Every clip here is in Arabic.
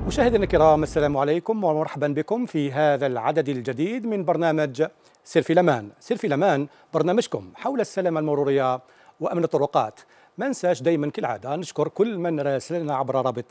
مشاهدينا الكرام، السلام عليكم ومرحبا بكم في هذا العدد الجديد من برنامج سير في الأمان. سير في الأمان برنامجكم حول السلامة المرورية وأمن الطرقات. ما ننساش دائما كالعادة نشكر كل من راسلنا عبر رابط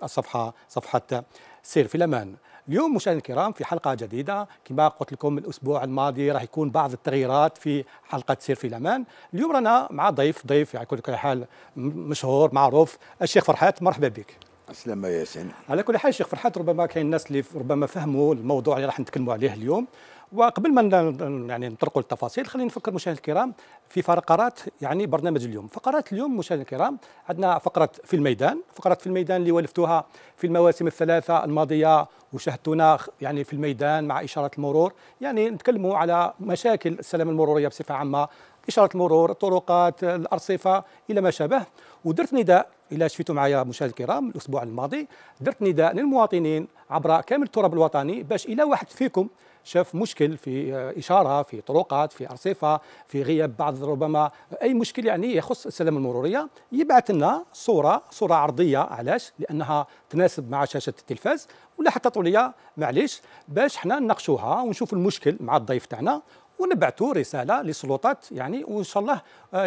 صفحة سير في الأمان. اليوم مشاهدينا الكرام في حلقة جديدة، كما قلت لكم الأسبوع الماضي راح يكون بعض التغييرات في حلقة سير في الأمان. اليوم رانا مع ضيف يعني كل حال مشهور معروف، الشيخ فرحات. مرحبا بك. السلامة يا ياسين. على كل حال شيخ فرحات، ربما كاين الناس اللي ربما فهموا الموضوع اللي راح نتكلموا عليه اليوم، وقبل ما يعني نطرقوا للتفاصيل خلينا نفكر مشاهدينا الكرام في فقرات يعني برنامج اليوم. فقرات اليوم مشاهدينا الكرام عندنا فقرة في الميدان، فقرات في الميدان اللي ولفتوها في المواسم الثلاثة الماضية وشاهدتونا يعني في الميدان مع إشارة المرور، يعني نتكلموا على مشاكل السلامة المرورية بصفة عامة، إشارة المرور، الطرقات، الأرصفة إلى ما شابه. ودرت نداء إلى شفتوا معايا مشاهدينا الكرام الأسبوع الماضي، درت نداء للمواطنين عبر كامل التراب الوطني باش إلى واحد فيكم شاف مشكل في إشارة، في طرقات، في أرصفة، في غياب بعض ربما أي مشكل يعني يخص السلامة المرورية، يبعث لنا صورة عرضية. علاش؟ لأنها تناسب مع شاشة التلفاز ولا حتى طولية، معليش، باش حنا نناقشوها ونشوفوا المشكل مع الضيف تاعنا ونبعثوا رسالة للسلطات يعني وإن شاء الله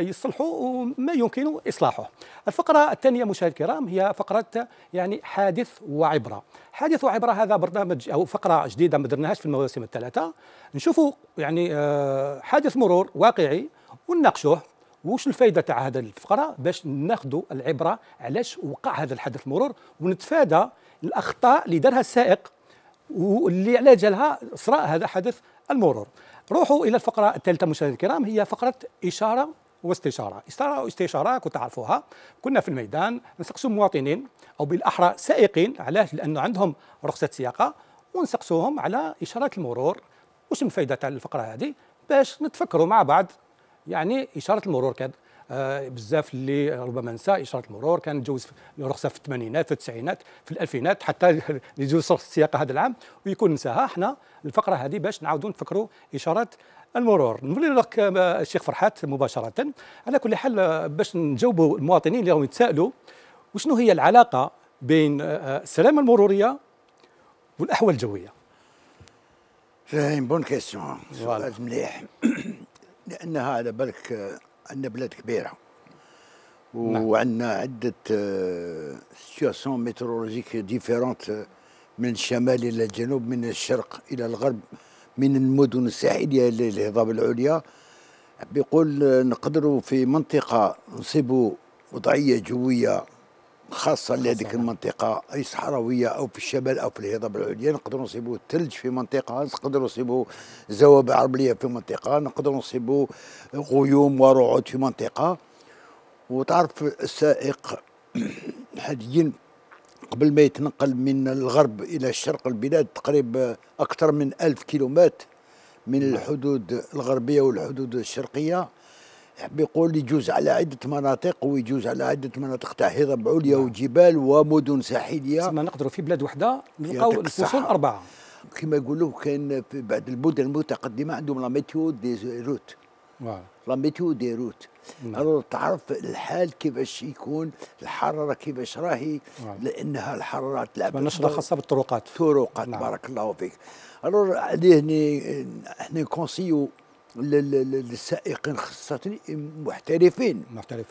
يصلحوا ما يمكن إصلاحه. الفقرة الثانية مشاهدينا الكرام هي فقرة يعني حادث وعبرة. حادث وعبرة هذا برنامج أو فقرة جديدة ما درناهاش في المواسم الثلاثة، نشوفوا يعني حادث مرور واقعي ونناقشوه وش الفائدة تاع هذا الفقرة باش ناخذوا العبرة علاش وقع هذا الحدث المرور ونتفادى الأخطاء اللي دارها السائق واللي على جالها صرا هذا حدث المرور. روحوا الى الفقره الثالثه مشاهدينا الكرام، هي فقره اشاره واستشاره. اشاره واستشاره كنت تعرفوها، كنا في الميدان نسقسوا المواطنين او بالاحرى سائقين، علاش؟ لانه عندهم رخصه سياقه، ونسقسوهم على اشارات المرور. واش من فائده تاع الفقره هذه؟ باش نتفكروا مع بعض. يعني اشاره المرور كان بزاف اللي ربما نسى اشاره المرور كان تجوز الرخصه في الثمانينات، في التسعينات، في الالفينات، حتى يجوز رخصه السياقه هذا العام ويكون نساها. احنا الفقره هذه باش نعاودوا نفكروا اشارات المرور. نولي لك الشيخ فرحات مباشره. على كل حال باش نجاوبوا المواطنين اللي راهم يتسائلوا وشنو هي العلاقه بين السلامه المروريه والاحوال الجويه. فاهم بون كيسيون، سؤال مليح. لانها على بالك عندنا بلاد كبيره وعندنا عده سيتواسيون ميترولوجيك ديفيرونت، من الشمال الى الجنوب، من الشرق الى الغرب، من المدن الساحليه الى الهضاب العليا. بيقول نقدروا في منطقه نصيبوا وضعيه جويه خاصة لهذيك المنطقة، أي صحراوية أو في الشمال أو في الهضاب العليا. نقدروا نصيبوا الثلج في منطقة، نقدروا نصيبوا زوابع رملية في منطقة، نقدروا نصيبوا غيوم ورعود في منطقة. وتعرف السائق حاليا قبل ما يتنقل من الغرب إلى الشرق البلاد تقريبا أكثر من 1000 كيلومتر من الحدود الغربية والحدود الشرقية، بيقول يجوز على عدة مناطق، ويجوز على عدة مناطق تاع هضاب عليا وجبال ومدن ساحلية. ما نقدروا في بلاد وحدة نلقاو الفصول 4 كما يقولوا. كاين في بعض المدن المتقدمة عندهم لا ميتيو دي روت، لا ميتيو دي روت. تعرف الحال كيفاش يكون، الحرارة كيفاش راهي، لأنها الحرارة تلعب نشرة خاصة بالطرقات. بارك الله فيك. عليه احنا نكونسيو للسائقين خاصة محترفين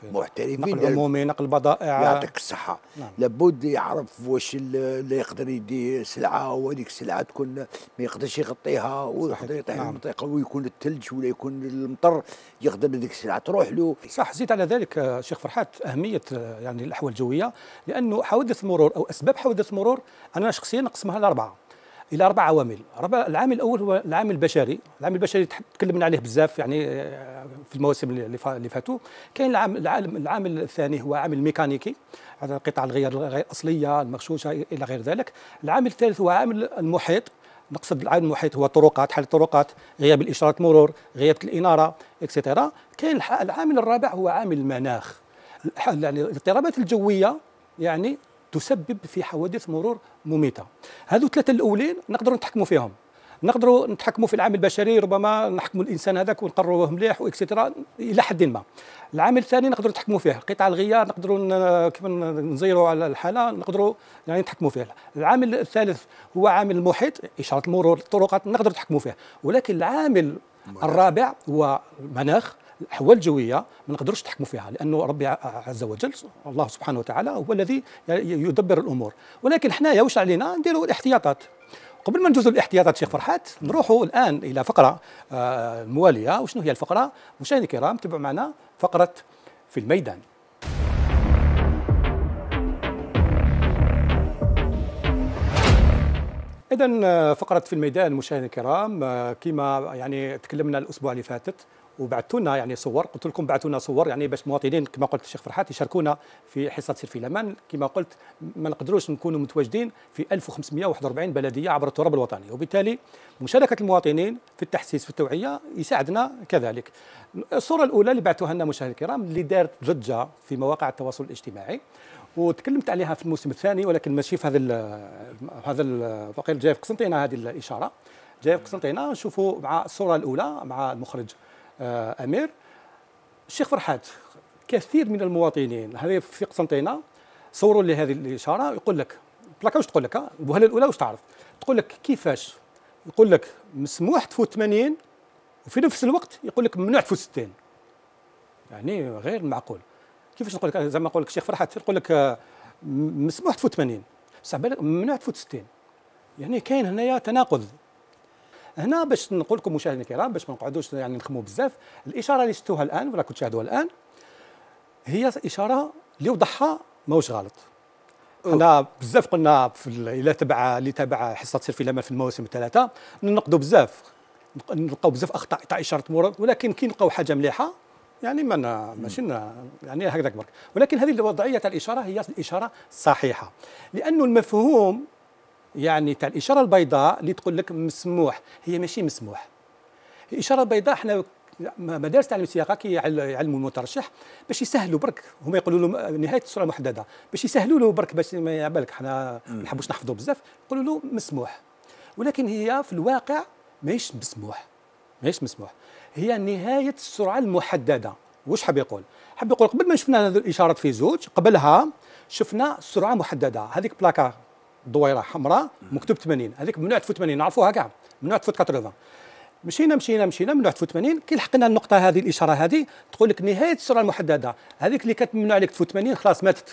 نقل عمومي، نقل بضائع. يعطيك الصحة. لابد يعرف واش اللي يقدر يدي سلعة وهذيك السلعة تكون ما يقدرش يغطيها ويقدر يطيح المنطقة، ويكون الثلج ولا يكون المطر يقدر هذيك السلعة تروح له. صح. زيد على ذلك شيخ فرحات أهمية يعني الأحوال الجوية، لأنه حوادث المرور أو أسباب حوادث المرور أنا شخصيا نقسمها لأربعة، إلى 4 عوامل. العامل الأول هو العامل البشري. العامل البشري تكلمنا عليه بزاف يعني في المواسم اللي فاتوا. كاين العامل الثاني هو عامل ميكانيكي، هذا قطع الغيار غير الأصلية، المغشوشة إلى غير ذلك. العامل الثالث هو عامل المحيط. نقصد العامل المحيط هو الطرقات، حال الطرقات، غياب الإشارات مرور، غياب الإنارة إكسترا. كاين العامل الرابع هو عامل المناخ. يعني الاضطرابات الجوية يعني تسبب في حوادث مرور مميتة. هذو 3 الأولين نقدروا نتحكموا فيهم. نقدروا نتحكموا في العامل البشري، ربما نحكموا الانسان هذاك ونقرروه مليح واكسترا الى حد ما. العامل الثاني نقدروا نتحكموا فيه، قطع الغيار نقدروا كيف نزيروا على الحاله نقدروا يعني نتحكموا فيه. العامل الثالث هو عامل المحيط، اشاره المرور، الطرقات نقدروا نتحكموا فيه. ولكن العامل الرابع هو المناخ، الاحوال الجويه ما نقدروش نتحكموا فيها، لانه ربي عز وجل الله سبحانه وتعالى هو الذي يدبر الامور. ولكن حنايا واش علينا نديروا الاحتياطات. قبل ما ندوزوا الاحتياطات شيخ فرحات، نروحوا الان الى فقره المواليه. وشنو هي الفقره؟ مشاهدينا الكرام تبعوا معنا فقره في الميدان. إذا فقرة في الميدان مشاهدينا الكرام، كما يعني تكلمنا الأسبوع اللي فاتت وبعثوا لنا يعني صور، قلت لكم بعثوا لنا صور يعني باش مواطنين كما قلت الشيخ فرحات يشاركونا في حصة سير في الأمان. كما قلت ما نقدروش نكونوا متواجدين في 1541 بلدية عبر التراب الوطني، وبالتالي مشاركة المواطنين في التحسيس في التوعية يساعدنا كذلك. الصورة الأولى اللي بعثوها لنا مشاهدينا الكرام اللي دارت ضجة في مواقع التواصل الاجتماعي وتكلمت عليها في الموسم الثاني، ولكن ماشي في هذا الفقير جاي في قسنطينه. هذه الاشاره جاي في قسنطينه. نشوفوا مع الصوره الاولى مع المخرج امير. الشيخ فرحات، كثير من المواطنين هذه في قسنطينه صوروا لي هذه الاشاره، يقول لك بلاكا واش تقول لك الوهله الاولى واش تعرف؟ تقول لك كيفاش؟ يقول لك مسموح تفوت 80 وفي نفس الوقت يقول لك ممنوع تفوت 60. يعني غير معقول. كيفاش نقول لك زعما نقول لك الشيخ فرحات يقول لك مسموح تفوت 80 بصح ممنوع تفوت 60. يعني كاين هنايا تناقض. هنا باش نقول لكم مشاهدينا الكرام باش ما نقعدوش يعني نخموا بزاف، الاشاره اللي شفتوها الان ولا كنت تشاهدوها الان هي اشاره اللي وضحها ماهوش غلط. انا بزاف قلنا في اللي تابع حصه سير في الامان في المواسم الثلاثه ننقدوا بزاف، نلقاو بزاف اخطاء تاع اشاره مرور، ولكن كي نلقاو حاجه مليحه يعني ماشي يعني هكذاك برك. ولكن هذه الوضعيه تاع الاشاره هي الاشاره الصحيحه، لانه المفهوم يعني تاع الاشاره البيضاء اللي تقول لك مسموح هي ماشي مسموح. الاشاره البيضاء احنا مدارس تعليم السياقه كي يعلموا المترشح باش يسهلوا برك، هما يقولوا له نهايه السرعه المحدده باش يسهلوا له برك، باش ما بالك احنا ما نحبوش نحفظوا بزاف يقولوا له مسموح. ولكن هي في الواقع ماهيش مسموح، ماهيش مسموح، هي نهايه السرعه المحدده. واش حاب يقول؟ حاب يقول قبل ما شفنا هذه الاشارات في زوج، قبلها شفنا سرعه محدده، هذيك بلاكا دويره حمراء مكتوب 80، هذيك ممنوع تفوت 80 نعرفوها كاع، ممنوع تفوت 80. مشينا ممنوع تفوت 80، كي لحقنا النقطه هذه الاشاره هذه تقول لك نهايه السرعه المحدده، هذيك اللي كانت ممنوع عليك تفوت 80 خلاص ماتت،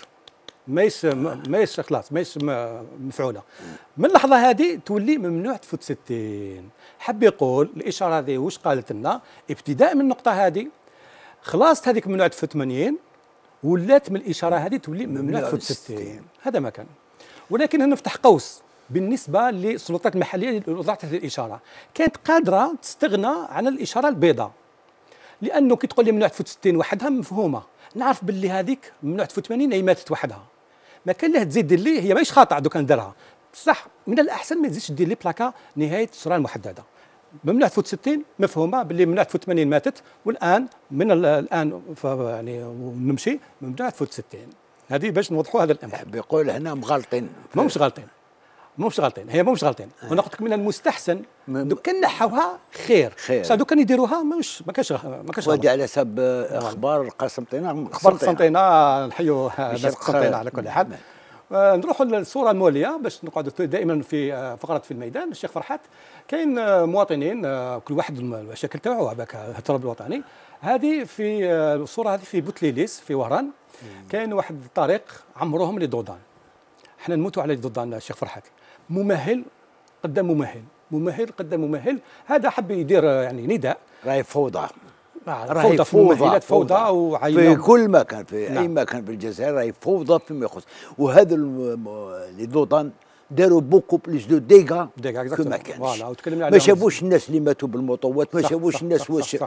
ماهيش خلاص ماهيش مفعوله. من اللحظه هذه تولي ممنوع تفوت 60. حب يقول الاشاره هذه واش قالت لنا؟ ابتداء من النقطه هذه خلاص هذيك ممنوع تفوت 80 ولات من الاشاره هذه تولي ممنوع تفوت 60. هذا ما كان. ولكن هنا نفتح قوس بالنسبه للسلطات المحليه اللي وضعت هذه الاشاره، كانت قادره تستغنى عن الاشاره البيضاء، لانه كي تقول لي ممنوع تفوت 60 وحدها مفهومه، نعرف باللي هذيك ممنوع تفوت 80 هي ماتت وحدها، ما كان له تزيد دير لي، هي ماهيش خاطئه دوكا نديرها، بصح من الاحسن ما تزيدش دير لي بلاكا نهايه السرعه المحدده. ممنوع تفوت 60 مفهومه باللي ممنوع تفوت 80 ماتت، والان من الان يعني نمشي ممنوع تفوت 60. هذه باش نوضحوا هذا الامر. بيقول هنا مغلطين. ماهمش غالطين، ماهمش غالطين، هي ماهمش غالطين. وانا قلت لك من المستحسن دوك كان نحوها خير، بصح دوك كان يديروها ما كانش ودي على حسب اخبار قسنطينه. اخبار قسنطينه نحيوا ناس قسنطينه على كل حال. نروحوا للصوره الموليه باش نقعدوا دائما في فقره في الميدان. الشيخ فرحات كاين مواطنين كل واحد المشاكل تاعو هذاك التراب الوطني. هذه في الصوره هذه في بوتليليس في وهران، كاين واحد الطريق عمروهم لي دودان. احنا نموتوا على دودان الشيخ فرحات، ممهل قدام ممهل، ممهل قدام ممهل. هذا حب يدير يعني نداء راهي فوضى، فوضى في الممهلات، فوضى وعينهم في كل مكان، في اي مكان في الجزائر راهي فوضى فيما يخص. وهذا لي دودان داروا بوكو بليس دو ديغا كما كانش. ما شافوش الناس اللي ماتوا بالمطوات، ما شافوش الناس واش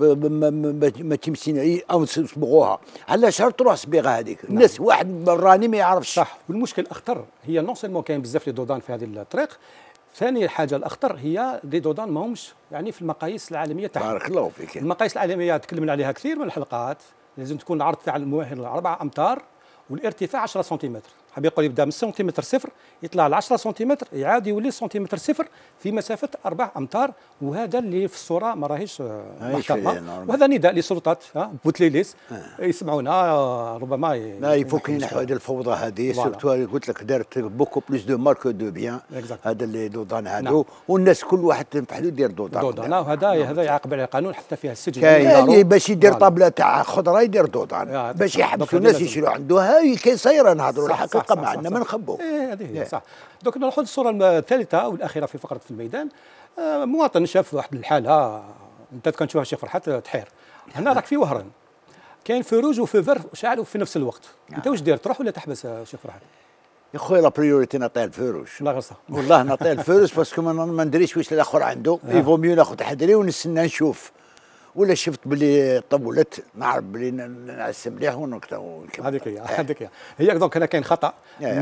ما تمسين او صبغوها. على شهر تروح صبيغه هذيك الناس واحد راني ما يعرفش. صح. والمشكل الاخطر هي نون سيلمون كاين بزاف لي دودان في هذه الطريق، ثاني حاجه الاخطر هي لي دودان ماهمش يعني في المقاييس العالميه تاعهم. بارك الله فيك. المقاييس العالميه تكلمنا عليها كثير من الحلقات، لازم تكون العرض تاع المؤهل 4 امتار والارتفاع 10 سنتيمتر. حاب يقول يبدا من سنتيمتر صفر يطلع ل 10 سنتيمتر يعاود يولي سنتيمتر صفر في مسافه 4 امتار، وهذا اللي في الصوره ما راهيش محترمه، وهذا نداء للسلطات بوتليليس يسمعونا ربما لا يفوك ينحوا هذه الفوضى هذه، سورتو قلت لك دارت بوكو بلوس دو مارك دو بيان، هذا اللي دودان هذو، والناس كل واحد تنفح له يدير دودان، وهذا يعاقب عليه القانون حتى فيها السجن. كاين باش يدير طابله تاع خضره يدير دودان باش يحبسوا الناس يشروا عنده. هاي كاين صايره نهضروا الحقيقه ما عندنا ما نخبوا. هذه هي صح. دوك نروحوا للصوره الثالثه والاخيره في فقره في الميدان. مواطن شاف واحد الحاله انت كنشوفها الشيخ فرحات تحير. هنا راك في وهران كاين فروج وفيفر شعلوا في نفس الوقت، انت واش دير تروح ولا تحبس الشيخ فرحات؟ يا خويا لا بريوريتي نعطيها الفروج. لا غير صح والله نعطيها الفروج باسكو ما ندريش واش الاخر عنده، يفو ميو ناخذ حذري ونستنى نشوف، ولا شفت بلي طولت نعرف بلي نعس مليح ونكتب. هذيك هي دونك هنا كاين خطا،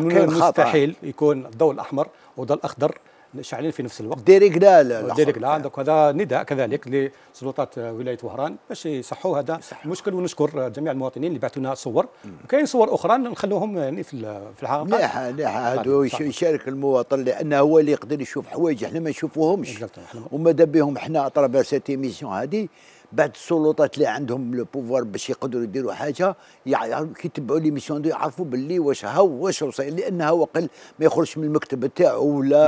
مستحيل يكون الضوء الاحمر والضوء الاخضر شاعلين في نفس الوقت. ديريكلا دونك هذا نداء كذلك لسلطات ولايه وهران باش يصحوا هذا المشكل، ونشكر جميع المواطنين اللي بعثوا لنا صور، وكاين صور اخرى نخلوهم يعني في الحلقه. مليحه هذو يشارك المواطن لانه هو اللي يقدر يشوف حوايج احنا ما نشوفوهمش، وماذا بهم احنا اطراب سيت ايميسيون هذه بعد السلطات اللي عندهم لو بوفوار باش يقدروا يديروا حاجه كي يتبعوا لي ميسيون دو يعرفوا باللي واش وصل، لانه هو قل ما يخرجش من المكتب تاعو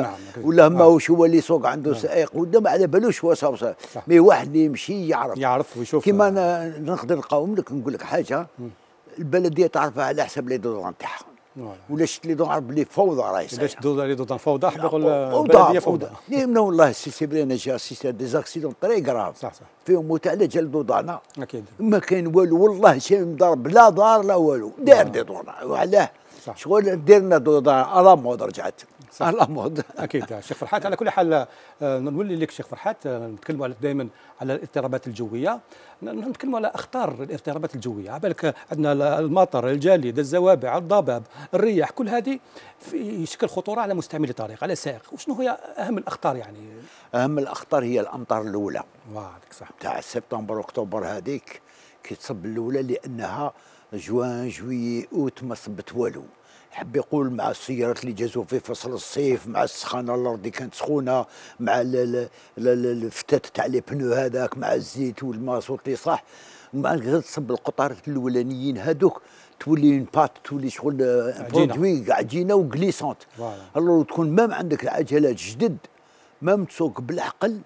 ولا ماهوش هو اللي يسوق عنده سائق ولا ما على بالوش واش وصل، مي واحد اللي يمشي يعرف ويشوف. كيما نقدر نقاوم لك نقول لك حاجه، البلديه تعرفها على حسب لي دودان تاعها، ولا شفت لي دون بلي فوضى راهي صايره. باش لي دودان فوضى حاب يقول البلديه فوضى. لا والله سي بلي انا جا سي دي زاكسيدون طري غراف صح فيهم موت على جال دودانا اكيد ما كاين والو والله شي مضرب لا دار لا والو دار دودانا وعلاه شغل درنا دودان على مود رجعت على مود. اكيد شيخ فرحات. على كل حال نولي لك شيخ فرحات، نتكلموا دائما على الاضطرابات الجويه، نتكلموا على اخطار الاضطرابات الجويه، على بالك عندنا المطر، الجليد، الزوابع، الضباب، الرياح، كل هذه في شكل خطوره على مستعمل الطريق على السائق. وشنو هي اهم الاخطار يعني؟ اهم الاخطار هي الامطار الاولى هذيك صح تاع سبتمبر اكتوبر هذيك كي تصب الاولى، لانها جوان جويي اوت ما صبت والو. حب يقول مع السيارات اللي جازوا في فصل الصيف، مع السخانه الارض كانت سخونه، مع الفتات تاع لي بنو هذاك، مع الزيت والمازوت اللي صح، مع غير تصب القطارات الاولانيين هذوك تولي اون بات، تولي شغل برودوي عجينه وغليسونت. الو تكون مام عندك العجلات جدد مام تسوق بالعقل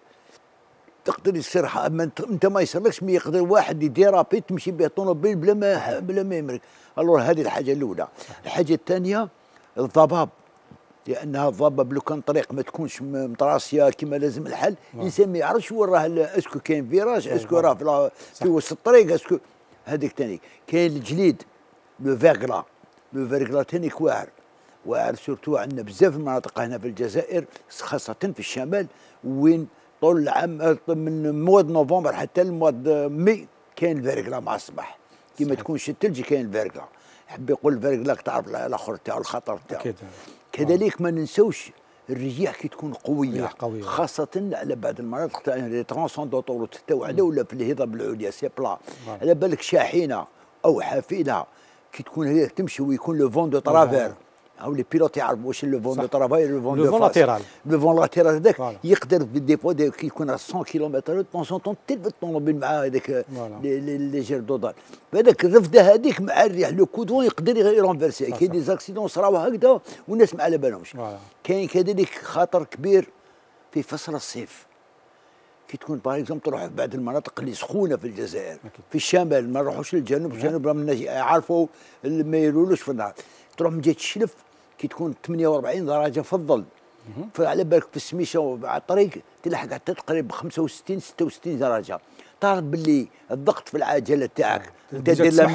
تقدر يصير انت ما يصيرلكش، ما يقدر واحد يديرابي تمشي به طوموبيل بلا ما يمرك. الو هذه الحاجه الاولى. الحاجه الثانيه الضباب، لانها الضباب لو كان طريق ما تكونش متراسيه كما لازم الحل، الانسان ما يعرفش وين راه اسكو كاين فيراج، اسكو راه في وسط الطريق، اسكو هذيك ثاني. كاين الجليد لو فيرغلا ثاني واعر سورتو عندنا بزاف المناطق هنا في الجزائر خاصه في الشمال وين طول العام من مواد نوفمبر حتى المواد مي كاين الفيرغلا مع الصباح كي ما تكونش الثلج كاين الفيرغلا. حب يقول الفيرغلا تعرف الاخر تاعو الخطر تاعو. كذلك ما ننساوش الرياح كي تكون قويه خاصه على بعض المناطق تاع لي ترونسون دوطورت تاعنا ولا في الهضاب العليا سي بلا، على بالك شاحنه او حافله كي تكون هي تمشي ويكون لو فون دو ترافير او لي بيلوت يعرفوا واش لو فون دو ترافاي لو فون دو لاتيرال. لو فون لاتيرال هذاك يقدر دي فوا كي يكون 100 كيلومتر طون سون طون تلف الطوموبيل مع هذاك لي جير دودان. هذاك الرفده هذيك مع الريح لو كودون يقدر يرونفيرسي. كاين دي زاكسيدون صراو هكذا والناس ما على بالهمش. كاين كذلك خطر كبير في فصل الصيف كي تكون باغ اكزومبل تروح في بعض المناطق اللي سخونه في الجزائر في الشمال، ما نروحوش للجنوب، الجنوب راهم الناس يعرفوا ما يرولوش في النهار، تروح من جهه الشلف كي تكون 48 درجه في الظل، فعلى بالك في السميشه على الطريق تلحق حتى تقريبا 65 66 درجه، تعرف باللي الضغط في العجله تاعك انت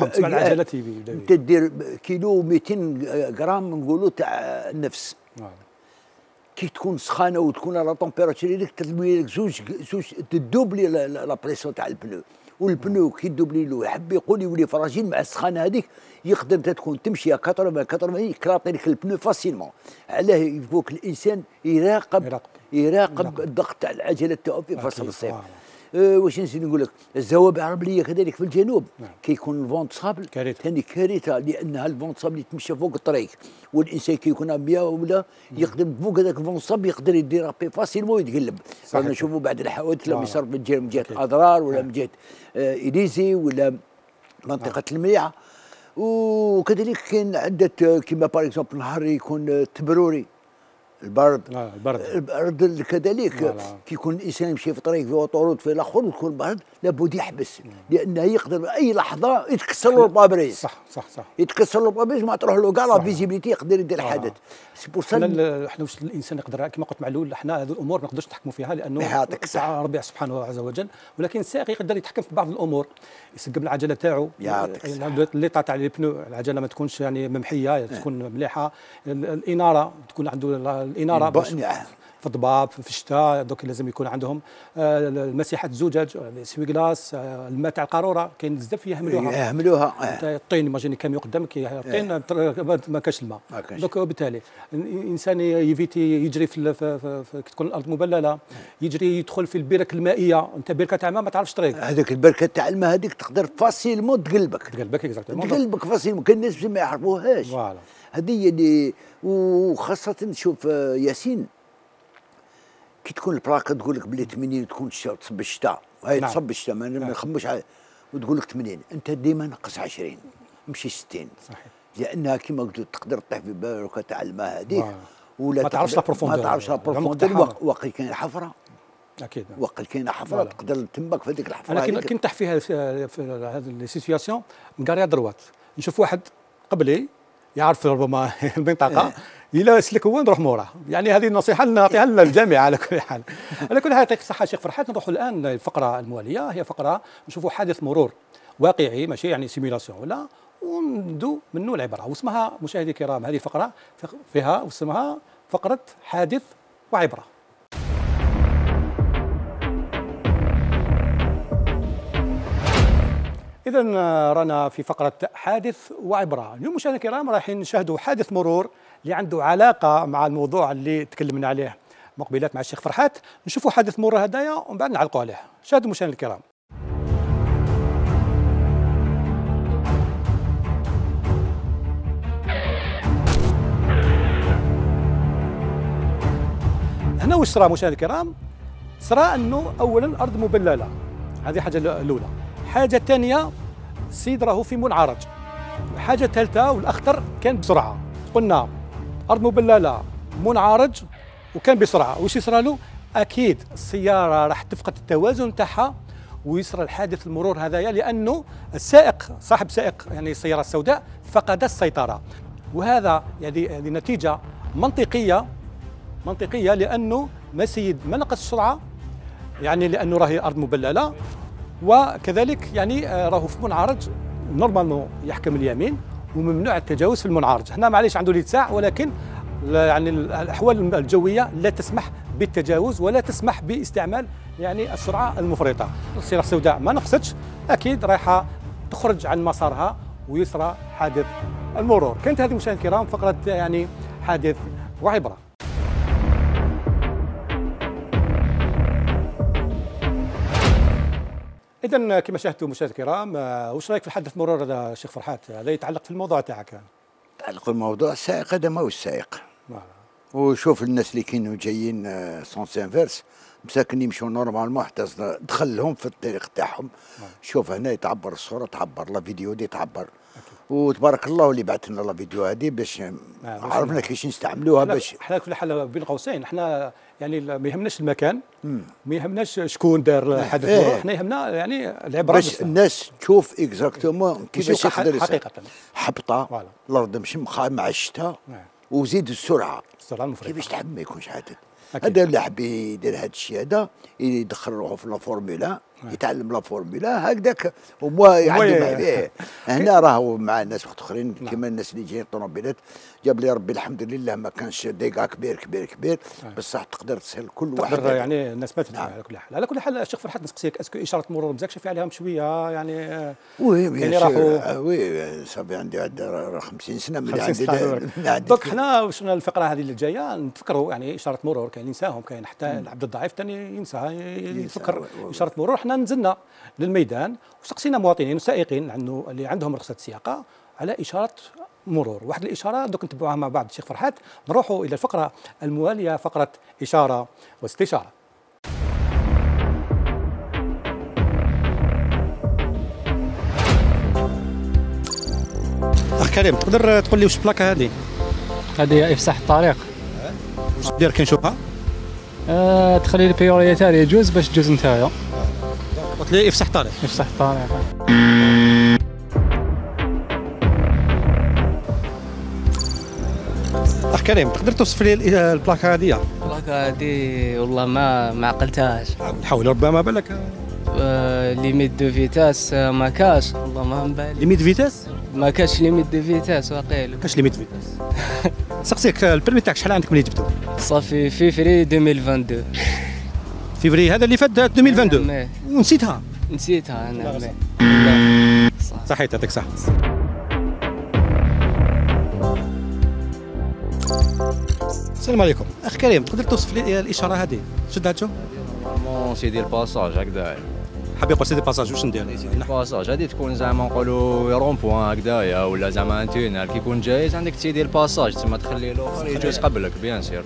دير كيلو 200 غرام نقولوا تاع النفس. كي تكون سخانه وتكون على طومبيراتور هذيك تدوي لك زوج تدوبلي لا بريسيون تاع البنو، والبنو كي تدوبلي له يحب يقول يولي فراجيل مع السخانه هذيك يقدر انت تكون تمشي 80 يكراطي لك البنو فاسيلمون. علاه يفوك الانسان يراقب الضغط تاع العجله تاعو في فصل الصيف. واش نزيد نقول لك، الزوابع الرمليه كذلك في الجنوب نعم. كيكون الفونت صابل كارثة. ثاني كارثه، لانها الفونت صابل يتمشى فوق الطريق، والانسان كيكون 100 ولا يقدر فوق هذاك الفونت صابل يقدر يديرابي فاسيلمون ويتقلب. رانا نشوفوا بعض الحوادث لما يصير من جهه اضرار ولا من جهه اليزي ولا منطقه المليعه. وكذلك كاين عده كما باغ اكزومبل النهار يكون تبروري البرد. البرد كذلك كيكون الانسان يمشي في طريق في اوتوروت في الاخر ويكون برد لابد يحبس، لانه يقدر اي لحظه يتكسر له البابريز. صح. يتكسر له البابريز ما تروح له كاع لا فيزيبيليتي يقدر يدير حدث. سي بور سا احنا واش الانسان يقدر كما قلت معلول، احنا هذه الامور ما نقدرش نتحكموا فيها لانه يعطيك الصحه ربي سبحانه عز وجل، ولكن السائق يقدر يتحكم في بعض الامور، يسقم العجله تاعو، اللي تاع لي بنو العجله ما تكونش يعني ممحيه، تكون مليحه، الاناره تكون عنده الاناره في الضباب في الشتاء، دوك لازم يكون عندهم المساحات الزجاج، السوي كلاس، الماء تاع القاروره كاين بزاف يهملوها. الطين ماجيني كاميو قدامك الطين ما كاش الماء، دوك وبالتالي الانسان يفيتي يجري في تكون الارض مبلله، يجري يدخل في البرك المائيه، انت بركه تاع الماء ما تعرفش طريق، هذيك البركه تاع الماء هذيك تقدر فاسيلمون تقلبك فاسيلمون، كاين الناس ما يعرفوهاش. هذه اللي وخاصه شوف ياسين كي تكون البلاكه تقول لك بلي 80 تكون تصب الشتاء، هاي تصب الشتاء ما نخموش وتقول لك 80، انت ديما نقص 20 ماشي 60. صحيح. لانها كما قلت تقدر تطيح في بركه تاع الماء هذيك ولا ما تعرفش لابروفوندور، ما تعرفش لابروفوندور، وقت كاين حفره اكيد وقت كاين حفره تقدر تمك في هذيك الحفره. انا كي نطيح فيها في هذه السيتوياسيون نقاريها دروات، نشوف واحد قبلي يعرف ربما المنطقه الا يسلك هو نروح موراه، يعني هذه النصيحه نعطيها للجميع. على كل حال يعطيك الصحه شيخ فرحات. نروحوا الان للفقره المواليه، هي فقره نشوفوا حادث مرور واقعي ماشي يعني سيميلاسيون ولا، ونبدو منه العبره، واسمها مشاهدي الكرام هذه فقره فيها واسمها فقره حادث وعبره. إذا رانا في فقرة حادث وعبرة. اليوم مشاهدينا الكرام رايحين نشاهدوا حادث مرور اللي عنده علاقة مع الموضوع اللي تكلمنا عليه مقبلات مع الشيخ فرحات. نشوفوا حادث مرور هدايا ومن بعد نعلقوا عليه. شاهدوا مشاهدينا الكرام. هنا واش صرا مشاهدينا الكرام؟ صرا انه اولا الارض مبلله، هذه حاجه الاولى. حاجه ثانيه السيد راهو في منعرج. حاجه ثالثه والاخطر كان بسرعه، قلنا ارض مبلله منعرج وكان بسرعه، واش يصرى له؟ اكيد السياره راح تفقد التوازن تاعها ويصرى الحادث المرور هذايا، لانه السائق صاحب سائق يعني السياره السوداء فقد السيطره، وهذا يعني نتيجه منطقيه لانه ما سيد ما نقص السرعه، يعني لانه راهي ارض مبلله، وكذلك يعني راهو في منعرج نورمالمون يحكم اليمين وممنوع التجاوز في المنعرج. هنا معليش عنده الاتساع، ولكن يعني الاحوال الجويه لا تسمح بالتجاوز ولا تسمح باستعمال يعني السرعه المفرطه. السياره السوداء ما نقصتش، اكيد رايحه تخرج عن مسارها ويصرى حادث المرور. كانت هذه مشاهدينا الكرام فقره يعني حادث وعبره. إذا كما شاهدتوا مشاهدينا الكرام، واش رايك في الحادث مرور هذا الشيخ فرحات؟ هذا يتعلق في الموضوع تاعك. يتعلق في الموضوع السائق هذا ماهوش سائق. وشوف الناس اللي كانوا جايين سونس انفيرس مساكن يمشوا نورمالمون حتى دخل لهم في الطريق تاعهم. شوف هنا يتعبر الصوره، تعبر لا فيديو دي تعبر. وتبارك الله اللي بعث لنا لا فيديو هذه باش عرفنا كيفاش نستعملوها. باش احنا كل حال بين قوسين احنا يعني ما يهمناش المكان، ما يهمناش شكون دار حدث مرور، احنا يهمنا يعني العبره باش الناس تشوف اكزاكتومون كيفاش يقدر حقيقه حبطه الارض مشمخه مع الشتاء وزيد السرعه المفرطه كيفاش تحب ما يكونش حادث. هذا اللي حب يدير هذا الشيء هذا يدخل روحه في لا فورمولا، يتعلم لا فورمولا هكذاك وما عنده هنا راهو مع ناس اخرين كما الناس اللي جايين طوموبيلات. جاب لي ربي الحمد لله ما كانش ديكا كبير بصح تقدر تسهل كل واحد يعني الناس ما تدفع. على كل حال على كل حال الشيخ فرحات نسقسيك اسكو اشاره مرور مزاك شوفي عليهم شويه يعني يعني راهو وي صافي عندي 50 سنه من عندي. دونك حنا واش الفقره هذه اللي جايه نتفكروا يعني اشاره مرور كاين ينساهم، كاين حتى العبد الضعيف ثاني ينساها يفكر اشاره مرور. حنا نزلنا للميدان وسقسينا مواطنين وسائقين اللي عندهم رخصه سياقه على اشاره مرور. واحد الاشاره دوك نتبعوها مع بعض الشيخ فرحات. نروحوا الى الفقره المواليه، فقره اشاره واستشاره. اخ كريم، تقدر تقول لي واش البلاكه هذه؟ هذه افسح الطريق. واش دير كي نشوفها؟ تخلي البريوريتير يجوز باش تجوز نتايا. قلت لي افسح الطريق. افسح الطريق. اخ كريم، تقدر توصف لي البلاكه هذه؟ البلاكه هذه والله ما عقلتهاش. حاول ربما بالك. ليميت دو فيتاس ما كاش، والله ما بالي. ليميت فيتاس؟ ما كاش ليميت دو فيتاس واقيلا. كاش ليميت فيتاس. سقسيك البرمي تاعك شحال عندك ملي جبتو؟ صافي فيفري 2022. فيفري هذا اللي فات 2022 نعم. ونسيتها؟ نسيتها انا. لا. صحيت، يعطيك صح. السلام عليكم. اخ كريم، تقدر توصف لي الاشاره هذه؟ شد هاتشو؟ سي ديال الباساج هكذا. حاب يقول سيدي باساج واش ندير؟ الباساج هذه تكون زعما نقولوا رون بوان هكذايا ولا زعما ان تونيل كيكون جايز عندك سي ديال الباساج تما تخلي الاخر يجوز قبلك بيان سير.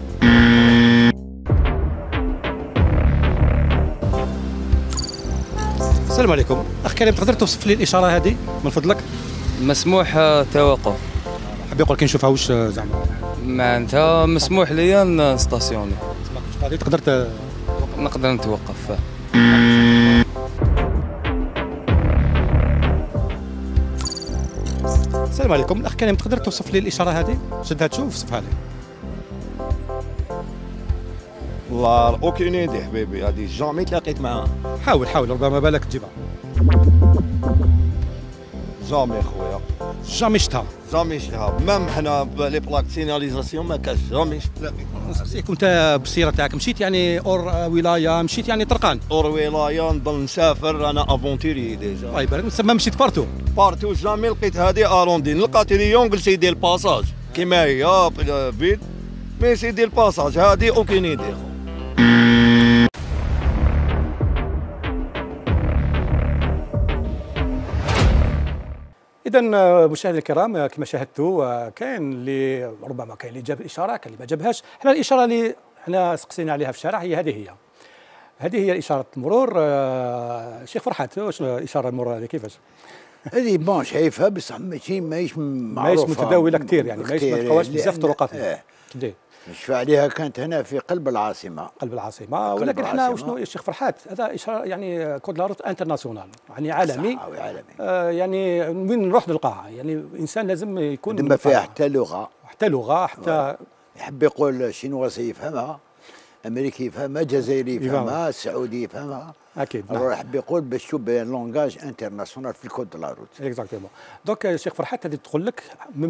السلام عليكم. اخ كريم، تقدر توصف لي الاشاره هذه من فضلك؟ مسموح توقف. حاب يقول كي نشوفها واش زعما؟ معناتها مسموح ليا نستاسيوني. هذه تقدر نقدر نتوقف. السلام عليكم. الاخ كريم، تقدر توصف لي الاشاره هذه؟ شدها تشوف وصفها لي. والله اوكين ايدي حبيبي، هذه جامي تلاقيت معاها. حاول ربما بالك تجيبها. جامي خويا، جامي شفتها. جامي شفتها، مام حنا لي بلاك سيناليزاسيون ما كاش جامي شفتها. نسقسيك انت بالسياره تاعك مشيت يعني اور ولايه، مشيت يعني طرقان؟ اور ولايه نضل نسافر، انا افونتيري ديجا. الله يبارك، تسمى مشيت بارتو. بارتو جامي لقيت هذه اروندين، لقات ريونغل سي ديال الباساج كيما هي فيد، مي سي ديال الباساج هذه اوكين ايدي. إذا مشاهدينا الكرام، كما شاهدتوا كاين اللي ربما كاين اللي جاب الاشاره، كاين اللي ما جابهاش. حنا الاشاره اللي حنا سقسينا عليها في الشارع هي هذه هي اشاره المرور. شيخ فرحات، واش اشاره المرور هذه كيفاش؟ هذه بون شايفها بصح ماهيش معروفه، متداوله كثير، يعني ما تلقاوهاش بزاف طرقات. نشفى عليها كانت هنا في قلب العاصمه. ولكن احنا وشنو الشيخ فرحات، هذا اشاره يعني كود لاروت انترناسيونال، يعني عالمي. يعني وين نروح نلقاها، يعني الانسان لازم يكون ما فيها حتى لغه حتى يحب يقول شينواسي يفهمها، امريكي يفهمها، جزائري يفهمها، سعودي يفهمها. اكيد. يحب يقول باش تشوف لونغاج انترناسيونال في الكود لاروت. اكزاكتومون. دونك الشيخ فرحات هذه تقول لك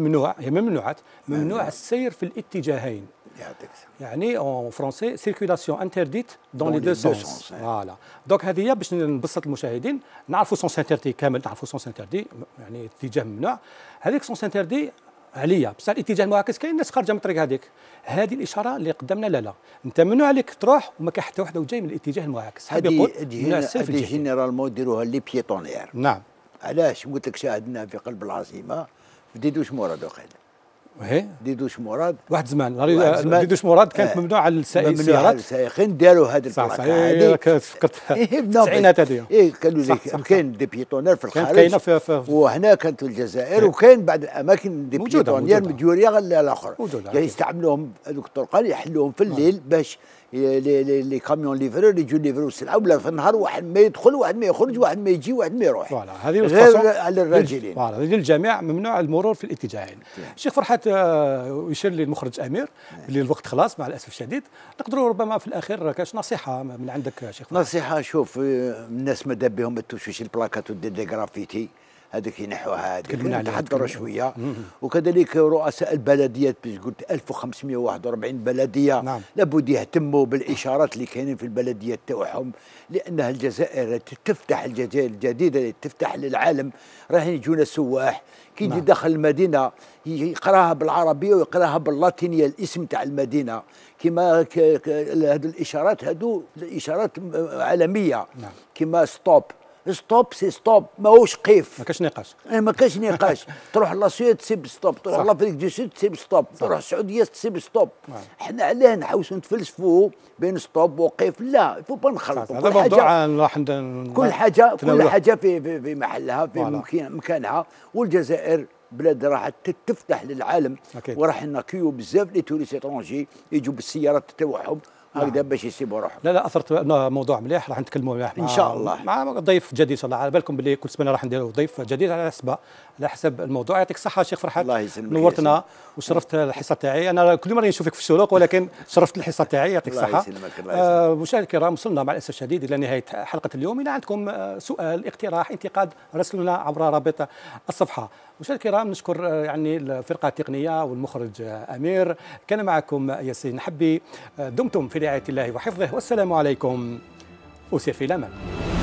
ممنوع السير في الاتجاهين. يعني اون فرونسي سيركيلاسيون انترديت دون لي دو سونس. فوالا. دونك هذه باش نبسط المشاهدين نعرفوا سونس انتردي كامل، نعرفوا سونس انتردي يعني اتجاه ممنوع. هذيك سونس انتردي عليا، بصح الاتجاه المعاكس كاين ناس خارجه من الطريق هذيك. هذه الاشاره اللي قدامنا لا انت ممنوع عليك تروح وما كاين حتى واحد جاي من الاتجاه المعاكس. هذه جينيرالمون ديروها لي بيتونير. نعم. علاش قلت لك شاهدنا في قلب العاصمه في ديدوش مراد وقيل. ديدوش مراد واحد زمان ديدوش مراد كانت ممنوع على السيارات. السائقين داروا هذه البلاكه هذه. فكرت التسعينات هذه. قالوا لك كاين دي بيتونير في الخارج، وهنا كانت في الجزائر، وكاين بعض الاماكن دي بيتونير مديوريه غير الاخر، يعني يستعملوهم هذوك الطرقان يحلوهم في الليل باش لي كاميون ليفرور يجوا ليفروا السلعه، ولا في النهار واحد ما يدخل واحد ما يخرج، واحد ما يجي واحد ما يروح. فوالا هذه غير على الراجلين. فوالا للجميع ممنوع المرور في الاتجاهين. الشيخ فرحات يشير لي المخرج امير اللي الوقت خلاص مع الاسف الشديد، نقدروا ربما في الاخير كاش نصيحه من عندك شيخ فرحات؟ نصيحه، شوف الناس ماذا بهم ما توشوش البلاكات ودير دي غرافيتي، هذيك ينحوها، هذيك تكلمنا عليها، نتحضروا شويه. وكذلك رؤساء البلديات، قلت 1541 بلديه، نعم. لابد يهتموا بالاشارات اللي كاينين في البلديات تاعهم، لانها الجزائر تفتح، الجزائر الجديده اللي تفتح للعالم. راح يجونا سواح كي يجي داخل المدينه يقراها بالعربيه ويقراها باللاتينيه الاسم تاع المدينه، كما هذو الاشارات، هذو اشارات عالميه. نعم. كما ستوب، ستوب سي ستوب، ماهوش قيف، ما كاش نقاش. ما كاش نقاش. تروح لاسويد تسيب ستوب، تروح صح. لافريك دو سود تسيب ستوب، تروح السعوديه تسيب ستوب. احنا علاه نحوسوا نتفلسفوا بين ستوب وقيف؟ لا، فو با نخلطوا. هذا موضوع راح كل حاجه في محلها، في مكانها. والجزائر بلاد راح تفتح للعالم، وراح ناكيو بزاف لي توريست اترونجي يجوا بالسيارات تاعهم هكذا باش يسيبوا روحهم. لا اثرت موضوع مليح، راح نتكلموا مليح ان شاء الله مع ضيف جديد ان شاء الله. على بالكم باللي كل سنه راح نديروا ضيف جديد على حسب الموضوع. يعطيك الصحه شيخ فرحات، الله يسلمك، نورتنا وشرفت الحصه تاعي. انا كل مره نشوفك في السوق، ولكن شرفت الحصه تاعي. يعطيك الصحه. الله يسلمك. الله يسلمك. مشاهدينا الكرام، وصلنا مع الاسف الشديد الى نهايه حلقه اليوم. اذا عندكم سؤال، اقتراح، انتقاد، راسلونا عبر رابط الصفحه. مشاهدينا الكرام، نشكر يعني الفرقه التقنيه والمخرج امير. كان معكم ياسين حبي. دمتم في رعايه الله وحفظه، والسلام عليكم، وسير في الامان.